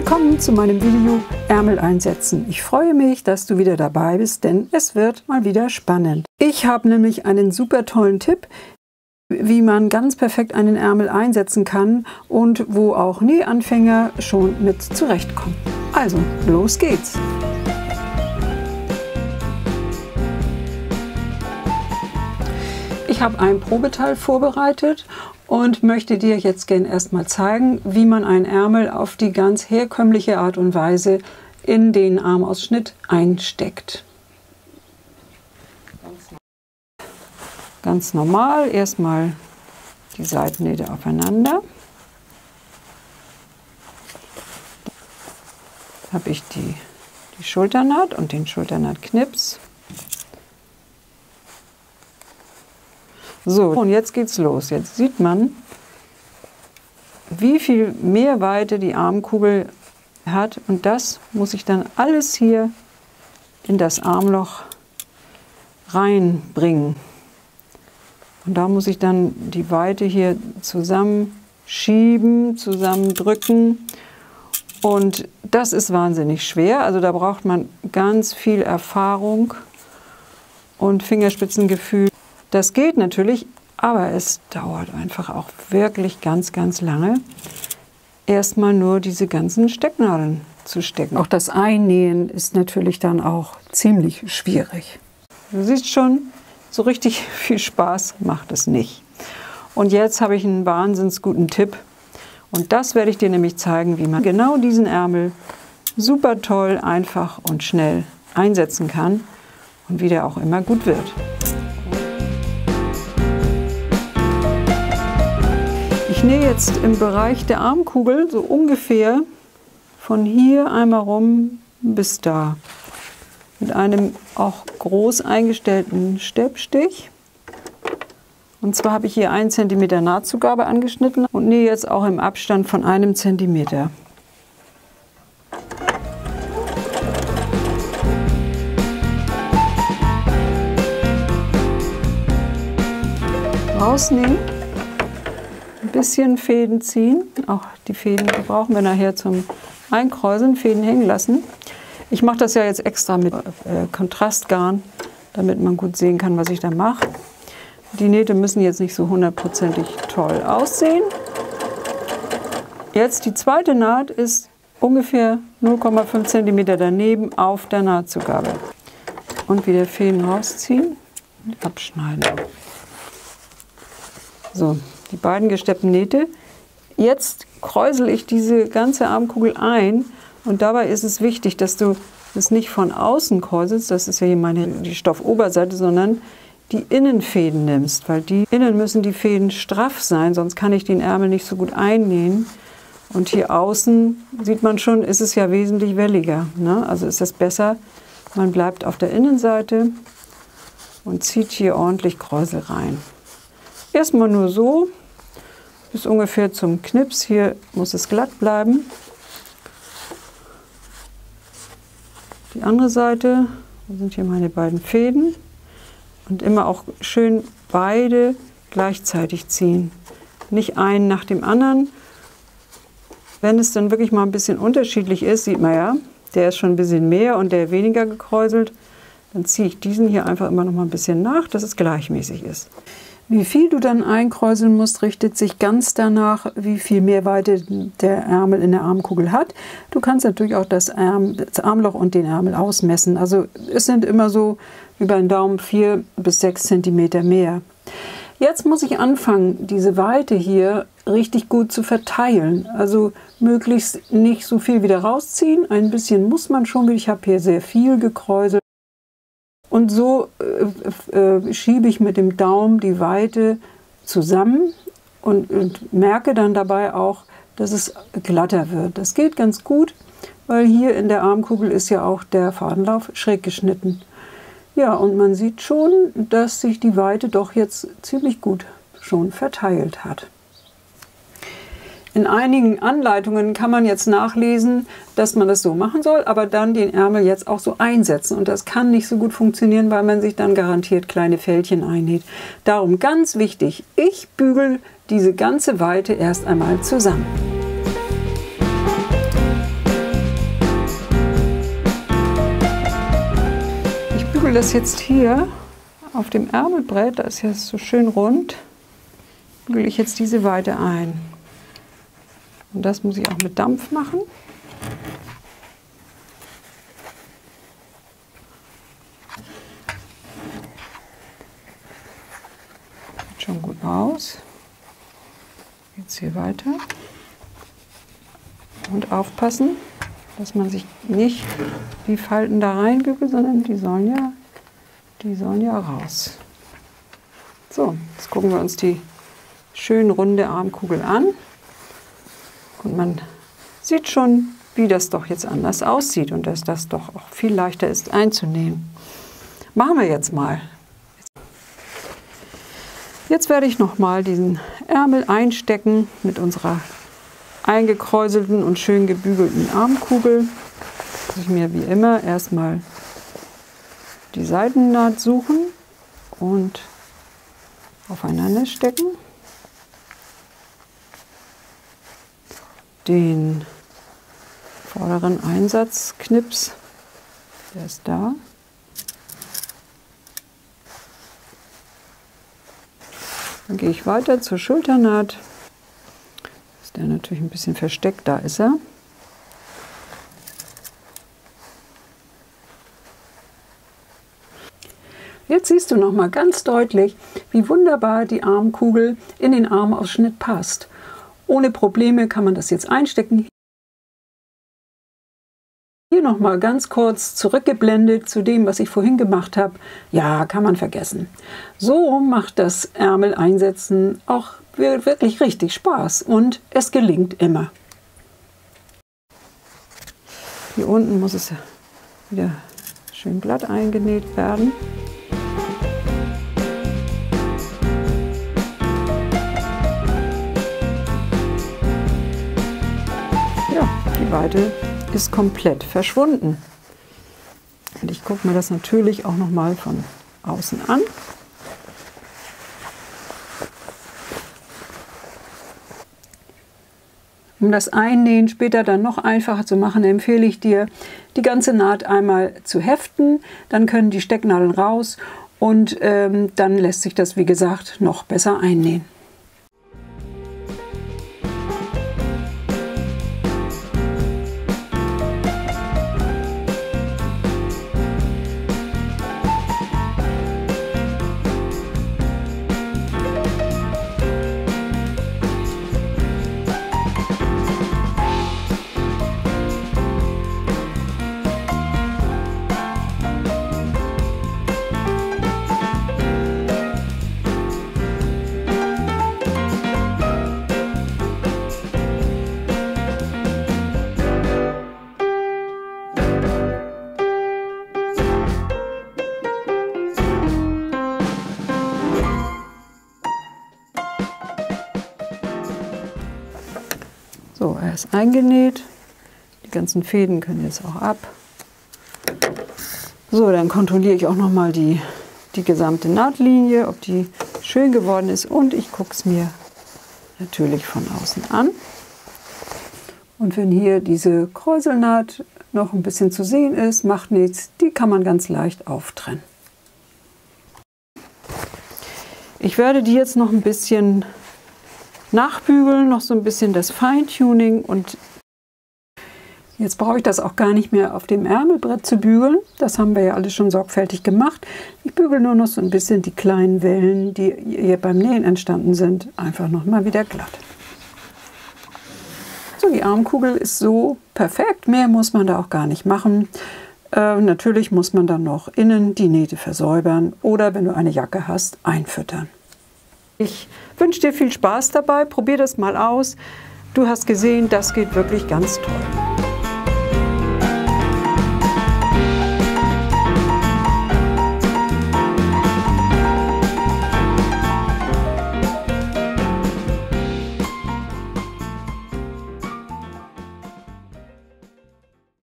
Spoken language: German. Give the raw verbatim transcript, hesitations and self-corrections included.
Willkommen zu meinem Video Ärmel einsetzen. Ich freue mich, dass du wieder dabei bist, denn es wird mal wieder spannend. Ich habe nämlich einen super tollen Tipp, wie man ganz perfekt einen Ärmel einsetzen kann und wo auch Nähanfänger schon mit zurechtkommen. Also, los geht's! Ich habe ein Probeteil vorbereitet und möchte dir jetzt gerne erstmal zeigen, wie man einen Ärmel auf die ganz herkömmliche Art und Weise in den Armausschnitt einsteckt. Ganz normal, erstmal die Seitennähte aufeinander. Dann habe ich die, die Schulternaht und den Schulternahtknips. So, und jetzt geht's los. Jetzt sieht man, wie viel mehr Weite die Armkugel hat. Und das muss ich dann alles hier in das Armloch reinbringen. Und da muss ich dann die Weite hier zusammenschieben, zusammendrücken. Und das ist wahnsinnig schwer. Also da braucht man ganz viel Erfahrung und Fingerspitzengefühl. Das geht natürlich, aber es dauert einfach auch wirklich ganz, ganz lange, erstmal nur diese ganzen Stecknadeln zu stecken. Auch das Einnähen ist natürlich dann auch ziemlich schwierig. Du siehst schon, so richtig viel Spaß macht es nicht. Und jetzt habe ich einen wahnsinnig guten Tipp. Und das werde ich dir nämlich zeigen, wie man genau diesen Ärmel super toll, einfach und schnell einsetzen kann und wie der auch immer gut wird. Ich nähe jetzt im Bereich der Armkugel so ungefähr von hier einmal rum bis da. Mit einem auch groß eingestellten Steppstich. Und zwar habe ich hier einen Zentimeter Nahtzugabe angeschnitten und nähe jetzt auch im Abstand von einem Zentimeter. Rausnehmen. Ein bisschen Fäden ziehen, auch die Fäden die brauchen wir nachher zum Einkräuseln, Fäden hängen lassen. Ich mache das ja jetzt extra mit äh, Kontrastgarn, damit man gut sehen kann, was ich da mache. Die Nähte müssen jetzt nicht so hundertprozentig toll aussehen. Jetzt die zweite Naht ist ungefähr null Komma fünf Zentimeter daneben auf der Nahtzugabe. Und wieder Fäden rausziehen und abschneiden. So. Die beiden gesteppten Nähte. Jetzt kräusel ich diese ganze Armkugel ein und dabei ist es wichtig, dass du das nicht von außen kräuselst, das ist ja hier meine die Stoffoberseite, sondern die Innenfäden nimmst, weil die innen müssen die Fäden straff sein, sonst kann ich den Ärmel nicht so gut einnähen. Und hier außen sieht man schon, ist es ja wesentlich welliger, ne? Also ist das besser, man bleibt auf der Innenseite und zieht hier ordentlich Kräusel rein. Erstmal nur so, bis ungefähr zum Knips. Hier muss es glatt bleiben. Die andere Seite, da sind hier meine beiden Fäden. Und immer auch schön beide gleichzeitig ziehen. Nicht einen nach dem anderen. Wenn es dann wirklich mal ein bisschen unterschiedlich ist, sieht man ja, der ist schon ein bisschen mehr und der weniger gekräuselt. Dann ziehe ich diesen hier einfach immer noch mal ein bisschen nach, dass es gleichmäßig ist. Wie viel du dann einkräuseln musst, richtet sich ganz danach, wie viel Mehrweite der Ärmel in der Armkugel hat. Du kannst natürlich auch das, Arm, das Armloch und den Ärmel ausmessen. Also es sind immer so über den Daumen vier bis sechs Zentimeter mehr. Jetzt muss ich anfangen, diese Weite hier richtig gut zu verteilen. Also möglichst nicht so viel wieder rausziehen. Ein bisschen muss man schon, ich habe hier sehr viel gekräuselt. Und so äh, äh, schiebe ich mit dem Daumen die Weite zusammen und, und merke dann dabei auch, dass es glatter wird. Das geht ganz gut, weil hier in der Armkugel ist ja auch der Fadenlauf schräg geschnitten. Ja, und man sieht schon, dass sich die Weite doch jetzt ziemlich gut schon verteilt hat. In einigen Anleitungen kann man jetzt nachlesen, dass man das so machen soll, aber dann den Ärmel jetzt auch so einsetzen. Und das kann nicht so gut funktionieren, weil man sich dann garantiert kleine Fältchen einnäht. Darum ganz wichtig, ich bügel diese ganze Weite erst einmal zusammen. bügel das jetzt hier auf dem Ärmelbrett, da ist ja so schön rund, bügel ich jetzt diese Weite ein. Und das muss ich auch mit Dampf machen. Sieht schon gut aus. Jetzt hier weiter. Und aufpassen, dass man sich nicht die Falten da reingügelt, sondern die sollen ja, die sollen ja raus. So, jetzt gucken wir uns die schön runde Armkugel an. Und man sieht schon, wie das doch jetzt anders aussieht und dass das doch auch viel leichter ist einzunähen. Machen wir jetzt mal. Jetzt werde ich noch mal diesen Ärmel einstecken mit unserer eingekräuselten und schön gebügelten Armkugel. Muss ich mir wie immer erstmal die Seitennaht suchen und aufeinander stecken. Den vorderen Einsatzknips, der ist da. Dann gehe ich weiter zur Schulternaht. Ist der natürlich ein bisschen versteckt, da ist er. Jetzt siehst du noch mal ganz deutlich, wie wunderbar die Armkugel in den Armausschnitt passt. Ohne Probleme kann man das jetzt einstecken. Hier noch mal ganz kurz zurückgeblendet zu dem, was ich vorhin gemacht habe. Ja, kann man vergessen. So macht das Ärmel einsetzen auch wirklich richtig Spaß und es gelingt immer. Hier unten muss es wieder schön glatt eingenäht werden. Ja, die Weite ist komplett verschwunden. Und ich gucke mir das natürlich auch noch mal von außen an. Um das Einnähen später dann noch einfacher zu machen, empfehle ich dir, die ganze Naht einmal zu heften. Dann können die Stecknadeln raus und ähm, dann lässt sich das, wie gesagt, noch besser einnähen. So, er ist eingenäht. Die ganzen Fäden können jetzt auch ab. So, dann kontrolliere ich auch noch mal die, die gesamte Nahtlinie, ob die schön geworden ist. Und ich gucke es mir natürlich von außen an. Und wenn hier diese Kräuselnaht noch ein bisschen zu sehen ist, macht nichts. Die kann man ganz leicht auftrennen. Ich werde die jetzt noch ein bisschen nachbügeln, noch so ein bisschen das Feintuning, und jetzt brauche ich das auch gar nicht mehr auf dem Ärmelbrett zu bügeln. Das haben wir ja alles schon sorgfältig gemacht. Ich bügele nur noch so ein bisschen die kleinen Wellen, die hier beim Nähen entstanden sind, einfach noch mal wieder glatt. So, die Armkugel ist so perfekt, mehr muss man da auch gar nicht machen. Äh, natürlich muss man dann noch innen die Nähte versäubern oder, wenn du eine Jacke hast, einfüttern. Ich wünsche dir viel Spaß dabei, probier das mal aus. Du hast gesehen, das geht wirklich ganz toll.